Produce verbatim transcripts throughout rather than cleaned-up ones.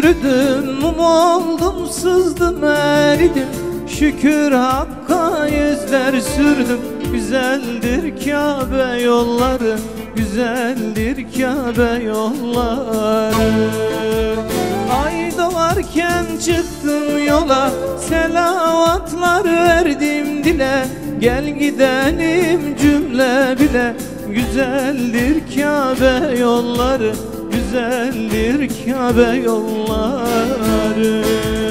Üşüdüm, mum oldum, sızdım, eridim. Şükür Hakk'a yüzler sürdüm. Güzeldir Kabe yolları, güzeldir Kabe yolları. Ay doğarken çıktım yola, selavatlar verdim dile. Gel gidelim cümle bile, güzeldir Kabe yolları, güzeldir Kabe yolları.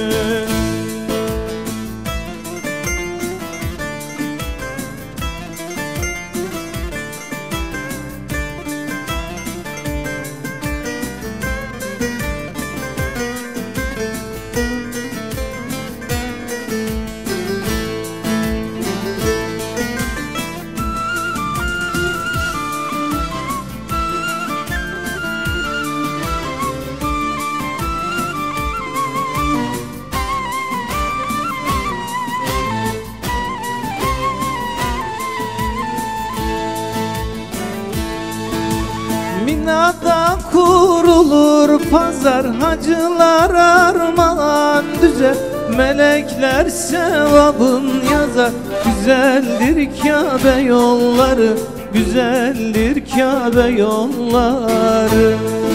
Mina'da kurulur pazar, hacılar armağan düzer. Melekler sevabın yazar, güzeldir Kabe yolları, güzeldir Kabe yolları.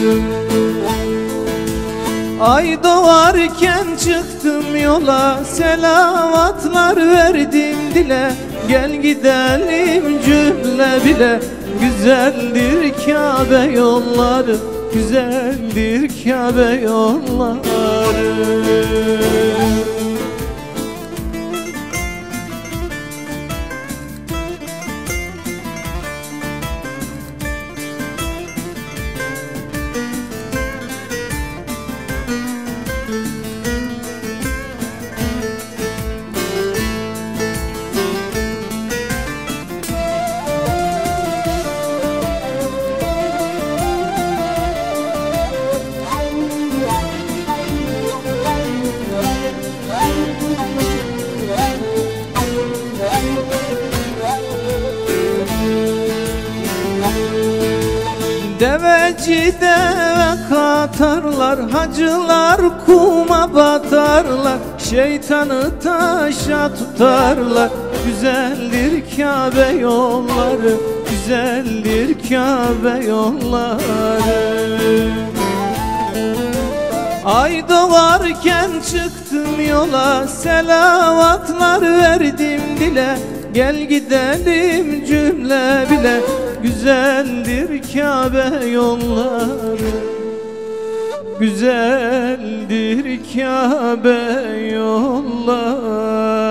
Ay doğarken çıktım yola, selavatlar verdim dile. Gel gidelim cümle bile, güzeldir Kabe yolları, güzeldir Kabe yolları. Deveci deve katarlar, hacılar kuma batarlar. Şeytanı taşa tutarlar, güzeldir Kabe yolları, güzeldir Kabe yolları. Ay doğarken çıktım yola, selavatlar verdim dile. Gel gidelim cümle bile, güzeldir Kabe yolları, güzeldir Kabe yolları.